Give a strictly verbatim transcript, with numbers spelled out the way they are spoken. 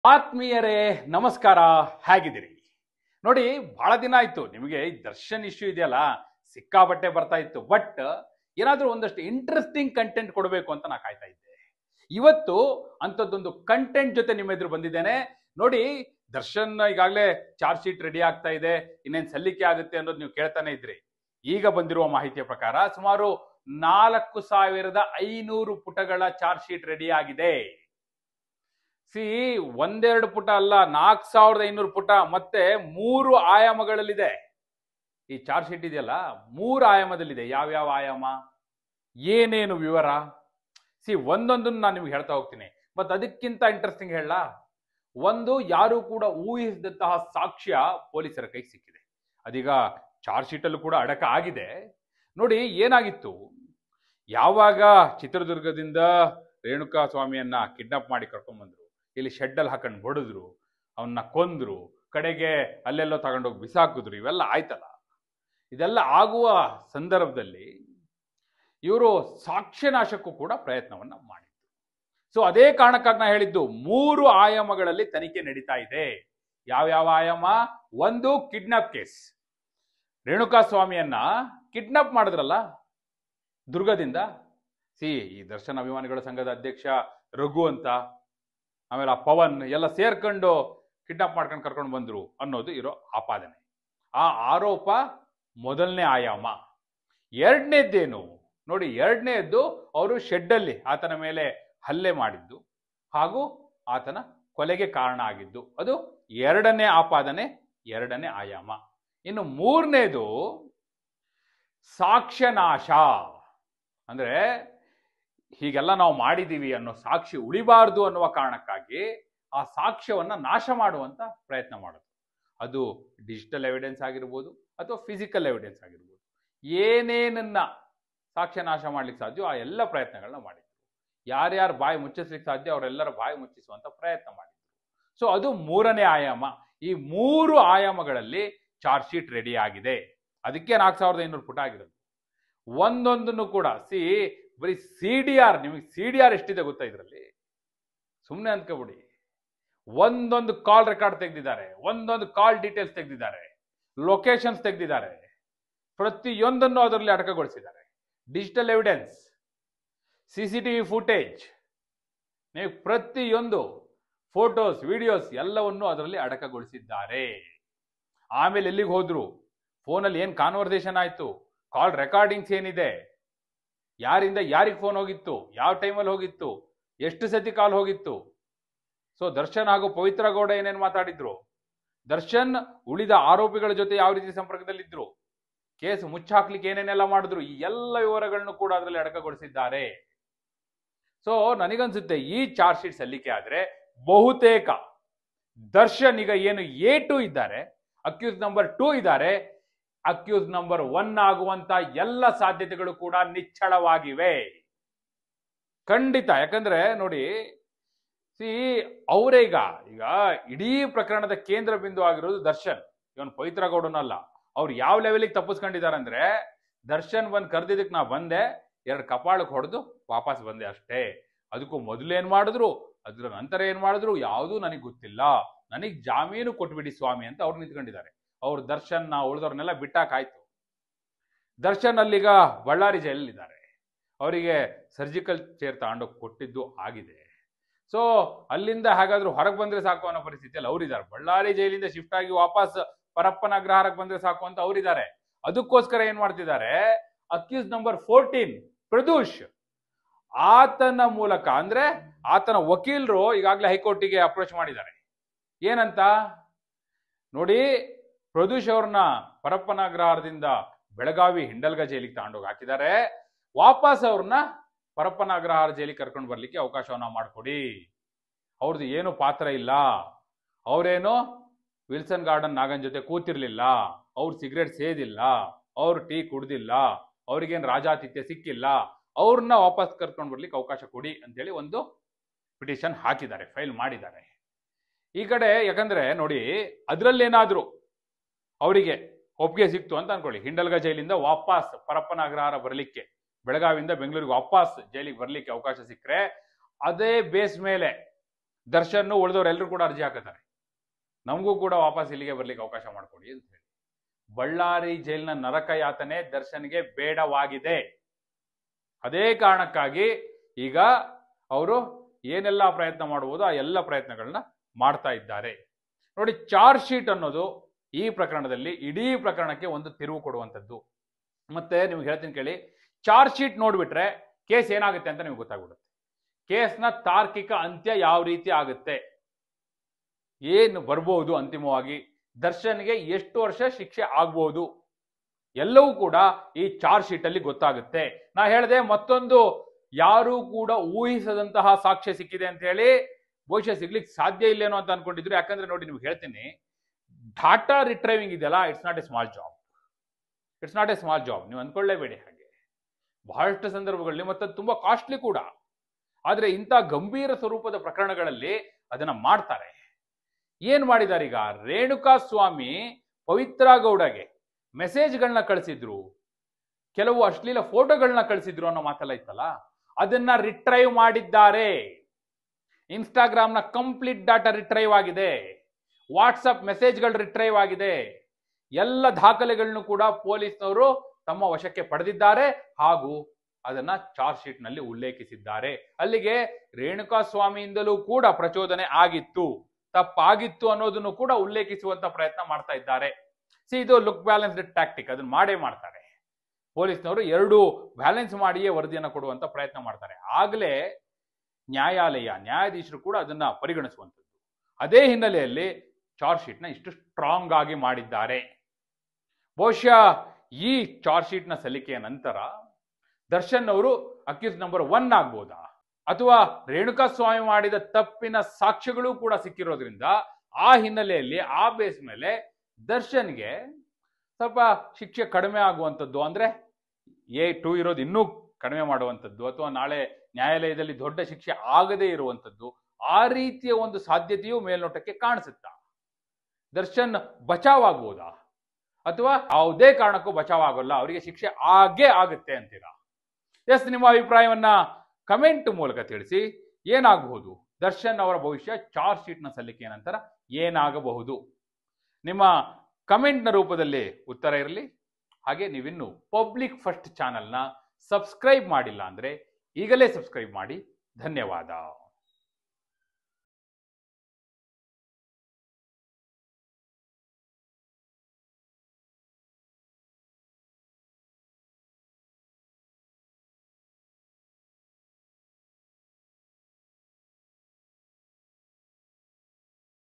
ಆತ್ಮೀಯರೇ ನಮಸ್ಕಾರ, ಹೇಗಿದ್ದೀರಿ? ನೋಡಿ, ಬಹಳ ದಿನ ಆಯ್ತು ನಿಮಗೆ ಈ ದರ್ಶನ್ ಇಶ್ಯೂ ಇದೆಯಲ್ಲ, ಸಿಕ್ಕಾಬಟ್ಟೆ ಬರ್ತಾ ಇತ್ತು. ಬಟ್ ಏನಾದ್ರೂ ಒಂದಷ್ಟು ಇಂಟ್ರೆಸ್ಟಿಂಗ್ ಕಂಟೆಂಟ್ ಕೊಡಬೇಕು ಅಂತ ನಾ ಕಾಯ್ತಾ ಇದ್ದೆ. ಇವತ್ತು ಅಂಥದ್ದೊಂದು ಕಂಟೆಂಟ್ ಜೊತೆ ನಿಮ್ಮ ಎದುರು ಬಂದಿದ್ದೇನೆ. ನೋಡಿ, ದರ್ಶನ್ ಈಗಾಗಲೇ ಚಾರ್ಜ್ ಶೀಟ್ ರೆಡಿ ಆಗ್ತಾ ಇದೆ, ಇನ್ನೇನು ಸಲ್ಲಿಕೆ ಆಗುತ್ತೆ ಅನ್ನೋದು ನೀವು ಕೇಳ್ತಾನೆ ಇದ್ರಿ. ಈಗ ಬಂದಿರುವ ಮಾಹಿತಿಯ ಪ್ರಕಾರ ಸುಮಾರು ನಾಲ್ಕು ಸಾವಿರದ ಐನೂರು ಪುಟಗಳ ಚಾರ್ಜ್ ಶೀಟ್ ರೆಡಿ ಆಗಿದೆ. ಸಿ ಒಂದೆರಡು ಪುಟ ಅಲ್ಲ, ನಾಲ್ಕು ಸಾವಿರದ ಐನೂರು ಪುಟ, ಮತ್ತೆ ಮೂರು ಆಯಾಮಗಳಲ್ಲಿದೆ. ಈ ಚಾರ್ಜ್ ಶೀಟ್ ಇದೆಯಲ್ಲ, ಮೂರು ಆಯಾಮದಲ್ಲಿದೆ. ಯಾವ್ಯಾವ ಆಯಾಮ, ಏನೇನು ವಿವರ, ಸಿ ಒಂದೊಂದನ್ನು ನಾನು ನಿಮ್ಗೆ ಹೇಳ್ತಾ ಹೋಗ್ತೀನಿ. ಮತ್ತೆ ಅದಕ್ಕಿಂತ ಇಂಟ್ರೆಸ್ಟಿಂಗ್ ಹೇಳ, ಒಂದು ಯಾರು ಕೂಡ ಊಹಿಸಿದಂತಹ ಸಾಕ್ಷ್ಯ ಪೊಲೀಸರ ಕೈಗೆ ಸಿಕ್ಕಿದೆ. ಅದೀಗ ಚಾರ್ಜ್ ಶೀಟ್ ಅಲ್ಲೂ ಕೂಡ ಅಡಕ ಆಗಿದೆ. ನೋಡಿ, ಏನಾಗಿತ್ತು, ಯಾವಾಗ ಚಿತ್ರದುರ್ಗದಿಂದ ರೇಣುಕಾ ಸ್ವಾಮಿಯನ್ನ ಕಿಡ್ನಾಪ್ ಮಾಡಿ ಕರ್ಕೊಂಡ್ ಬಂದ್ರು, ಇಲ್ಲಿ ಶೆಡ್ಡಲ್ಲಿ ಹಾಕೊಂಡು ಬಡಿದ್ರು, ಅವನ್ನ ಕೊಂದ್ರು, ಕಡೆಗೆ ಅಲ್ಲೆಲ್ಲೋ ತಗೊಂಡೋಗಿ ಬಿಸಾಕಿದ್ರು, ಇವೆಲ್ಲ ಆಯ್ತಲ್ಲ. ಇದೆಲ್ಲ ಆಗುವ ಸಂದರ್ಭದಲ್ಲಿ ಇವರು ಸಾಕ್ಷ್ಯನಾಶಕ್ಕೂ ಕೂಡ ಪ್ರಯತ್ನವನ್ನ ಮಾಡಿದ್ರು. ಸೊ ಅದೇ ಕಾರಣಕ್ಕಾಗಿ ನಾ ಹೇಳಿದ್ದು, ಮೂರು ಆಯಾಮಗಳಲ್ಲಿ ತನಿಖೆ ನಡೀತಾ ಇದೆ. ಯಾವ್ಯಾವ ಆಯಾಮ? ಒಂದು, ಕಿಡ್ನಾಪ್ ಕೇಸ್. ರೇಣುಕಾ ಸ್ವಾಮಿಯನ್ನ ಕಿಡ್ನಾಪ್ ಮಾಡಿದ್ರಲ್ಲ ದುರ್ಗದಿಂದ. ಸಿ ಈ ದರ್ಶನ್ ಅಭಿಮಾನಿಗಳ ಸಂಘದ ಅಧ್ಯಕ್ಷ ರಘು ಅಂತ, ಆಮೇಲೆ ಆ ಪವನ್ ಎಲ್ಲ ಸೇರ್ಕೊಂಡು ಕಿಡ್ನಾಪ್ ಮಾಡ್ಕೊಂಡು ಕರ್ಕೊಂಡು ಬಂದ್ರು ಅನ್ನೋದು ಇರೋ ಆಪಾದನೆ. ಆ ಆರೋಪ ಮೊದಲನೇ ಆಯಾಮ. ಎರಡನೇದ್ದೇನು ನೋಡಿ, ಎರಡನೇದ್ದು ಅವರು ಶೆಡ್ಡಲ್ಲಿ ಆತನ ಮೇಲೆ ಹಲ್ಲೆ ಮಾಡಿದ್ದು ಹಾಗೂ ಆತನ ಕೊಲೆಗೆ ಕಾರಣ ಆಗಿದ್ದು, ಅದು ಎರಡನೇ ಆಪಾದನೆ, ಎರಡನೇ ಆಯಾಮ. ಇನ್ನು ಮೂರನೇದು ಸಾಕ್ಷ್ಯನಾಶ. ಅಂದ್ರೆ ಹೀಗೆಲ್ಲ ನಾವು ಮಾಡಿದೀವಿ ಅನ್ನೋ ಸಾಕ್ಷಿ ಉಳಿಬಾರ್ದು ಅನ್ನುವ ಕಾರಣಕ್ಕಾಗಿ ಆ ಸಾಕ್ಷ್ಯವನ್ನ ನಾಶ ಮಾಡುವಂತ ಪ್ರಯತ್ನ ಮಾಡೋದು. ಅದು ಡಿಜಿಟಲ್ ಎವಿಡೆನ್ಸ್ ಆಗಿರ್ಬೋದು ಅಥವಾ ಫಿಸಿಕಲ್ ಎವಿಡೆನ್ಸ್ ಆಗಿರ್ಬೋದು. ಏನೇನನ್ನ ಸಾಕ್ಷ್ಯ ನಾಶ ಮಾಡ್ಲಿಕ್ಕೆ ಸಾಧ್ಯ ಆ ಎಲ್ಲ ಪ್ರಯತ್ನಗಳನ್ನ ಮಾಡಿದ್ರು. ಯಾರ್ಯಾರು ಬಾಯಿ ಮುಚ್ಚಿಸ್ಲಿಕ್ಕೆ ಸಾಧ್ಯ ಅವರೆಲ್ಲರ ಬಾಯಿ ಮುಚ್ಚಿಸುವಂತ ಪ್ರಯತ್ನ ಮಾಡಿದ್ರು. ಸೊ ಅದು ಮೂರನೇ ಆಯಾಮ. ಈ ಮೂರು ಆಯಾಮಗಳಲ್ಲಿ ಚಾರ್ಜ್ ಶೀಟ್ ರೆಡಿ ಆಗಿದೆ. ಅದಕ್ಕೆ ನಾಲ್ಕು ಸಾವಿರದ ಐನೂರು ಪುಟ ಆಗಿರೋದು. ಒಂದೊಂದನ್ನು ಕೂಡ ಸಿ ಬರೀ ಸಿ ಡಿ ಆರ್, ನಿಮಗೆ ಸಿ ಡಿ ಆರ್ ಎಷ್ಟಿದೆ ಗೊತ್ತಾ ಇದರಲ್ಲಿ? ಸುಮ್ಮನೆ ಅಂದ್ಕೋಬಿಡಿ. ಒಂದೊಂದು ಕಾಲ್ ರೆಕಾರ್ಡ್ ತೆಗೆದಿದ್ದಾರೆ, ಒಂದೊಂದು ಕಾಲ್ ಡೀಟೇಲ್ಸ್ ತೆಗೆದಿದ್ದಾರೆ, ಲೊಕೇಶನ್ಸ್ ತೆಗೆದಿದ್ದಾರೆ, ಪ್ರತಿಯೊಂದನ್ನು ಅದರಲ್ಲಿ ಅಡಕಗೊಳಿಸಿದ್ದಾರೆ. Digital evidence, C C T V footage, ನೀವು ಪ್ರತಿಯೊಂದು ಫೋಟೋಸ್, ವಿಡಿಯೋಸ್ ಎಲ್ಲವನ್ನು ಅದರಲ್ಲಿ ಅಡಕಗೊಳಿಸಿದ್ದಾರೆ. ಆಮೇಲೆ ಎಲ್ಲಿಗೆ ಹೋದ್ರು, ಫೋನಲ್ಲಿ ಏನ್ ಕಾನ್ವರ್ಸೇಷನ್ ಆಯ್ತು, ಕಾಲ್ ರೆಕಾರ್ಡಿಂಗ್ಸ್ ಏನಿದೆ, ಯಾರಿಂದ ಯಾರಿಗೆ ಫೋನ್ ಹೋಗಿತ್ತು, ಯಾವ ಟೈಮಲ್ಲಿ ಹೋಗಿತ್ತು, ಎಷ್ಟು ಸತಿ ಕಾಲ್ ಹೋಗಿತ್ತು. ಸೊ ದರ್ಶನ್ ಹಾಗೂ ಪವಿತ್ರ ಗೌಡ ಏನೇನು ಮಾತಾಡಿದ್ರು, ದರ್ಶನ್ ಉಳಿದ ಆರೋಪಿಗಳ ಜೊತೆ ಯಾವ ರೀತಿ ಸಂಪರ್ಕದಲ್ಲಿದ್ರು, ಕೇಸ್ ಮುಚ್ಚಾಕ್ಲಿಕ್ಕೆ ಏನೇನೆಲ್ಲ ಮಾಡಿದ್ರು, ಈ ಎಲ್ಲ ವಿವರಗಳನ್ನು ಕೂಡ ಅದರಲ್ಲಿ ಅಡಕಗೊಳಿಸಿದ್ದಾರೆ. ಸೊ ನನಗನ್ಸುತ್ತೆ ಈ ಚಾರ್ಜ್ ಶೀಟ್ ಸಲ್ಲಿಕೆ ಆದ್ರೆ ಬಹುತೇಕ ದರ್ಶನ್ ಈಗ ಏನು ಎ ಟು ಇದ್ದಾರೆ, ಅಕ್ಯೂಸ್ ನಂಬರ್ ಟೂ ಇದ್ದಾರೆ, ಅಕ್ಯೂಸ್ ನಂಬರ್ ಒನ್ ಆಗುವಂತ ಎಲ್ಲ ಸಾಧ್ಯತೆಗಳು ಕೂಡ ನಿಚ್ಚಳವಾಗಿವೆ. ಖಂಡಿತ. ಯಾಕಂದ್ರೆ ನೋಡಿ, ಸಿ ಅವರೇ ಈಗ ಈಗ ಇಡೀ ಪ್ರಕರಣದ ಕೇಂದ್ರ ಬಿಂದು ಆಗಿರೋದು ದರ್ಶನ್, ಇವನ್ ಪವಿತ್ರ ಗೌಡನಲ್ಲ. ಅವ್ರು ಯಾವ ಲೆವೆಲಿಗೆ ತಪ್ಪಿಸ್ಕೊಂಡಿದ್ದಾರೆ ಅಂದ್ರೆ, ದರ್ಶನ್ ಬಂದ್ ಕರ್ದಿದ್ದಕ್ಕೆ ನಾ ಬಂದೆ, ಎರಡು ಕಪಾಳಕ್ಕೆ ಹೊಡೆದು ವಾಪಸ್ ಬಂದೆ ಅಷ್ಟೇ. ಅದಕ್ಕೂ ಮೊದಲು ಏನ್ ಮಾಡಿದ್ರು, ಅದ್ರ ನಂತರ ಏನ್ ಮಾಡಿದ್ರು ಯಾವುದೂ ನನಗೆ ಗೊತ್ತಿಲ್ಲ, ನನಗ್ ಜಾಮೀನು ಕೊಟ್ಬಿಡಿ ಸ್ವಾಮಿ ಅಂತ ಅವ್ರು ನಿಂತ್ಕೊಂಡಿದ್ದಾರೆ. ಅವ್ರು ದರ್ಶನ್ ಉಳಿದವ್ರನ್ನೆಲ್ಲ ಬಿಟ್ಟಾಕಾಯ್ತು. ದರ್ಶನ್ ಅಲ್ಲಿಗ ಬಳ್ಳಾರಿ ಜೈಲಲ್ಲಿದ್ದಾರೆ. ಅವರಿಗೆ ಸರ್ಜಿಕಲ್ ಚೇರ್ ತಗೊಂಡೋಗಿ ಕೊಟ್ಟಿದ್ದು ಆಗಿದೆ. ಸೊ ಅಲ್ಲಿಂದ ಹಾಗಾದ್ರೂ ಹೊರಗೆ ಬಂದ್ರೆ ಸಾಕು ಅನ್ನೋ ಪರಿಸ್ಥಿತಿಯಲ್ಲಿ ಅವರಿದ್ದಾರೆ. ಬಳ್ಳಾರಿ ಜೈಲಿಂದ ಶಿಫ್ಟ್ ಆಗಿ ವಾಪಸ್ ಪರಪ್ಪನ ಅಗ್ರಹಾರಕ್ಕೆ ಬಂದ್ರೆ ಸಾಕು ಅಂತ ಅವರಿದ್ದಾರೆ. ಅದಕ್ಕೋಸ್ಕರ ಏನ್ ಮಾಡ್ತಿದ್ದಾರೆ, ಅಕ್ಯೂಸ್ ನಂಬರ್ ಫೋರ್ಟೀನ್ ಪ್ರದೂಷ್, ಆತನ ಮೂಲಕ ಅಂದ್ರೆ ಆತನ ವಕೀಲರು ಈಗಾಗಲೇ ಹೈಕೋರ್ಟಿಗೆ ಅಪ್ರೋಚ್ ಮಾಡಿದ್ದಾರೆ. ಏನಂತ ನೋಡಿ, ಪ್ರದೂಷ್ ಅವ್ರನ್ನ ಪರಪ್ಪನ ಅಗ್ರಹಾರದಿಂದ ಬೆಳಗಾವಿ ಹಿಂಡಲ್ಗ ಜೈಲಿಗೆ ತಗೊಂಡೋಗಿ ಹಾಕಿದ್ದಾರೆ. ವಾಪಸ್ ಅವ್ರನ್ನ ಪರಪ್ಪನ ಅಗ್ರಹಾರ ಜೈಲಿಗೆ ಕರ್ಕೊಂಡು ಬರ್ಲಿಕ್ಕೆ ಅವಕಾಶವನ್ನ ಮಾಡಿಕೊಡಿ. ಅವ್ರದ್ದು ಏನು ಪಾತ್ರ ಇಲ್ಲ, ಅವ್ರೇನು ವಿಲ್ಸನ್ ಗಾರ್ಡನ್ ನಾಗನ್ ಜೊತೆ ಕೂತಿರ್ಲಿಲ್ಲ, ಅವ್ರು ಸಿಗರೇಟ್ ಸೇದಿಲ್ಲ, ಅವ್ರು ಟೀ ಕುಡ್ದಿಲ್ಲ, ಅವ್ರಿಗೇನು ರಾಜಾತಿಥ್ಯ ಸಿಕ್ಕಿಲ್ಲ, ಅವ್ರನ್ನ ವಾಪಸ್ ಕರ್ಕೊಂಡು ಬರ್ಲಿಕ್ಕೆ ಅವಕಾಶ ಕೊಡಿ ಅಂತೇಳಿ ಒಂದು ಪಿಟಿಷನ್ ಹಾಕಿದ್ದಾರೆ, ಫೈಲ್ ಮಾಡಿದ್ದಾರೆ. ಈ ಕಡೆ ಯಾಕಂದ್ರೆ ನೋಡಿ, ಅದ್ರಲ್ಲೇನಾದ್ರು ಅವರಿಗೆ ಒಪ್ಪಿಗೆ ಸಿಕ್ತು ಅಂತ ಅನ್ಕೊಳ್ಳಿ, ಹಿಂಡಲ್ಗ ಜೈಲಿಂದ ವಾಪಸ್ ಪರಪ್ಪನ ಅಗ್ರಹಾರ ಬರಲಿಕ್ಕೆ, ಬೆಳಗಾವಿಯಿಂದ ಬೆಂಗಳೂರಿಗೆ ವಾಪಸ್ ಜೈಲಿಗೆ ಬರ್ಲಿಕ್ಕೆ ಅವಕಾಶ ಸಿಕ್ಕರೆ, ಅದೇ ಬೇಸ್ ಮೇಲೆ ದರ್ಶನ್ ಉಳಿದವರೆಲ್ಲರೂ ಕೂಡ ಅರ್ಜಿ ಹಾಕುತ್ತಾರೆ, ನಮಗೂ ಕೂಡ ವಾಪಸ್ ಇಲ್ಲಿಗೆ ಬರ್ಲಿಕ್ಕೆ ಅವಕಾಶ ಮಾಡಿಕೊಡಿ ಅಂತ ಹೇಳಿ. ಬಳ್ಳಾರಿ ಜೈಲಿನ ನರಕ ಯಾತನೆ ದರ್ಶನ್ಗೆ ಬೇಡವಾಗಿದೆ. ಅದೇ ಕಾರಣಕ್ಕಾಗಿ ಈಗ ಅವರು ಏನೆಲ್ಲ ಪ್ರಯತ್ನ ಮಾಡಬಹುದು ಆ ಎಲ್ಲ ಪ್ರಯತ್ನಗಳನ್ನ ಮಾಡ್ತಾ ಇದ್ದಾರೆ. ನೋಡಿ, ಚಾರ್ಜ್ ಶೀಟ್ ಅನ್ನೋದು ಈ ಪ್ರಕರಣದಲ್ಲಿ ಇಡೀ ಪ್ರಕರಣಕ್ಕೆ ಒಂದು ತಿರುವು ಕೊಡುವಂಥದ್ದು. ಮತ್ತೆ ನಿಮ್ಗೆ ಹೇಳ್ತೀನಿ ಕೇಳಿ, ಚಾರ್ಜ್ ಶೀಟ್ ನೋಡ್ಬಿಟ್ರೆ ಕೇಸ್ ಏನಾಗುತ್ತೆ ಅಂತ ನಿಮ್ಗೆ ಗೊತ್ತಾಗ್ಬಿಡುತ್ತೆ. ಕೇಸ್ನ ತಾರ್ಕಿಕ ಅಂತ್ಯ ಯಾವ ರೀತಿ ಆಗುತ್ತೆ, ಏನು ಬರ್ಬೋದು, ಅಂತಿಮವಾಗಿ ದರ್ಶನ್ಗೆ ಎಷ್ಟು ವರ್ಷ ಶಿಕ್ಷೆ ಆಗ್ಬಹುದು, ಎಲ್ಲವೂ ಕೂಡ ಈ ಚಾರ್ಜ್ ಶೀಟ್ ಅಲ್ಲಿ ಗೊತ್ತಾಗುತ್ತೆ. ನಾ ಹೇಳಿದೆ ಮತ್ತೊಂದು ಯಾರು ಕೂಡ ಊಹಿಸದಂತಹ ಸಾಕ್ಷ್ಯ ಸಿಕ್ಕಿದೆ ಅಂತ ಹೇಳಿ. ಬಹುಶಃ ಸಿಗ್ಲಿಕ್ಕೆ ಸಾಧ್ಯ ಇಲ್ಲೇನೋ ಅಂತ ಅನ್ಕೊಂಡಿದ್ರು. ಯಾಕಂದ್ರೆ ನೋಡಿ, ನಿಮ್ಗೆ ಹೇಳ್ತೀನಿ, ಡಾಟಾ ರಿಟ್ರೈವಿಂಗ್ ಇದೆಯಲ್ಲ, it's not a small job. It's not a small job, ನೀವು ಅಂದ್ಕೊಳ್ಳೇಬೇಡಿ ಹಾಗೆ. ಬಹಳಷ್ಟು ಸಂದರ್ಭಗಳಲ್ಲಿ ಮತ್ತೆ ತುಂಬಾ ಕಾಸ್ಟ್ಲಿ ಕೂಡ. ಆದ್ರೆ ಇಂಥ ಗಂಭೀರ ಸ್ವರೂಪದ ಪ್ರಕರಣಗಳಲ್ಲಿ ಅದನ್ನ ಮಾಡ್ತಾರೆ. ಏನ್ ಮಾಡಿದ್ದಾರೆ ಈಗ? ರೇಣುಕಾ ಸ್ವಾಮಿ ಪವಿತ್ರ ಗೌಡಗೆ ಮೆಸೇಜ್ಗಳನ್ನ ಕಳಿಸಿದ್ರು, ಕೆಲವು ಅಶ್ಲೀಲ ಫೋಟೋಗಳನ್ನ ಕಳಿಸಿದ್ರು ಅನ್ನೋ ಮಾತೆಲ್ಲ ಇತ್ತಲ್ಲ, ಅದನ್ನ ರಿಟ್ರೈವ್ ಮಾಡಿದ್ದಾರೆ. ಇನ್ಸ್ಟಾಗ್ರಾಮ್ನ ಕಂಪ್ಲೀಟ್ ಡಾಟಾ ರಿಟ್ರೈವ್ ಆಗಿದೆ, ವಾಟ್ಸಪ್ ಮೆಸೇಜ್ಗಳು ರಿಟ್ರೈವ್ ಆಗಿದೆ, ಎಲ್ಲ ದಾಖಲೆಗಳನ್ನು ಕೂಡ ಪೊಲೀಸ್ನವರು ತಮ್ಮ ವಶಕ್ಕೆ ಪಡೆದಿದ್ದಾರೆ ಹಾಗೂ ಅದನ್ನ ಚಾರ್ಜ್ ಶೀಟ್ ನಲ್ಲಿ ಉಲ್ಲೇಖಿಸಿದ್ದಾರೆ. ಅಲ್ಲಿಗೆ ರೇಣುಕಾ ಸ್ವಾಮಿಯಿಂದಲೂ ಕೂಡ ಪ್ರಚೋದನೆ ಆಗಿತ್ತು, ತಪ್ಪಾಗಿತ್ತು ಅನ್ನೋದನ್ನು ಕೂಡ ಉಲ್ಲೇಖಿಸುವಂತ ಪ್ರಯತ್ನ ಮಾಡ್ತಾ ಇದ್ದಾರೆ. ಸಿ, ಇದು ಲುಕ್ ಬ್ಯಾಲೆನ್ಸ್ಡ್ ಟ್ಯಾಕ್ಟಿಕ್, ಅದನ್ನ ಮಾಡೇ ಮಾಡ್ತಾರೆ ಪೊಲೀಸ್ನವರು. ಎರಡು ಬ್ಯಾಲೆನ್ಸ್ ಮಾಡಿಯೇ ವರದಿಯನ್ನು ಕೊಡುವಂತ ಪ್ರಯತ್ನ ಮಾಡ್ತಾರೆ. ಆಗ್ಲೇ ನ್ಯಾಯಾಲಯ ನ್ಯಾಯಾಧೀಶರು ಕೂಡ ಅದನ್ನ ಪರಿಗಣಿಸುವಂಥದ್ದು. ಅದೇ ಹಿನ್ನೆಲೆಯಲ್ಲಿ ಚಾರ್ಜ್ ಶೀಟ್ ನ ಇಷ್ಟು ಸ್ಟ್ರಾಂಗ್ ಆಗಿ ಮಾಡಿದ್ದಾರೆ. ಬಹುಶಃ ಈ ಚಾರ್ಜ್ ಶೀಟ್ ನ ಸಲ್ಲಿಕೆಯ ನಂತರ ದರ್ಶನ್ ಅವರು ಅಕ್ಯೂಸ್ ನಂಬರ್ ಒನ್ ಆಗ್ಬೋದಾ, ಅಥವಾ ರೇಣುಕಾ ಸ್ವಾಮಿ ಮಾಡಿದ ತಪ್ಪಿನ ಸಾಕ್ಷ್ಯಗಳು ಕೂಡ ಸಿಕ್ಕಿರೋದ್ರಿಂದ ಆ ಹಿನ್ನೆಲೆಯಲ್ಲಿ ಆ ಬೇಸ್ ಮೇಲೆ ದರ್ಶನ್ಗೆ ಸ್ವಲ್ಪ ಶಿಕ್ಷೆ ಕಡಿಮೆ ಆಗುವಂಥದ್ದು, ಅಂದ್ರೆ ಎ ಟೂ ಇರೋದು ಇನ್ನೂ ಕಡಿಮೆ ಮಾಡುವಂಥದ್ದು, ಅಥವಾ ನಾಳೆ ನ್ಯಾಯಾಲಯದಲ್ಲಿ ದೊಡ್ಡ ಶಿಕ್ಷೆ ಆಗದೇ ಇರುವಂಥದ್ದು, ಆ ರೀತಿಯ ಒಂದು ಸಾಧ್ಯತೆಯು ಮೇಲ್ನೋಟಕ್ಕೆ ಕಾಣಿಸುತ್ತಾ? ದರ್ಶನ್ ಬಚಾವ್ ಆಗ್ಬೋದಾ, ಅಥವಾ ಯಾವುದೇ ಕಾರಣಕ್ಕೂ ಬಚಾವ್ ಆಗೋಲ್ಲ, ಅವರಿಗೆ ಶಿಕ್ಷೆ ಆಗೇ ಆಗುತ್ತೆ ಅಂತೀರಾ? ಎಸ್, ನಿಮ್ಮ ಅಭಿಪ್ರಾಯವನ್ನ ಕಮೆಂಟ್ ಮೂಲಕ ತಿಳಿಸಿ. ಏನಾಗಬಹುದು ದರ್ಶನ್ ಅವರ ಭವಿಷ್ಯ ಚಾರ್ಜ್ ಶೀಟ್ ನ ಸಲ್ಲಿಕೆಯ ನಂತರ ಏನಾಗಬಹುದು? ನಿಮ್ಮ ಕಮೆಂಟ್ನ ರೂಪದಲ್ಲಿ ಉತ್ತರ ಇರಲಿ. ಹಾಗೆ ನೀವಿನ್ನು ಪಬ್ಲಿಕ್ ಫಸ್ಟ್ ಚಾನೆಲ್ನ ಸಬ್ಸ್ಕ್ರೈಬ್ ಮಾಡಿಲ್ಲ ಅಂದ್ರೆ ಈಗಲೇ ಸಬ್ಸ್ಕ್ರೈಬ್ ಮಾಡಿ. ಧನ್ಯವಾದ.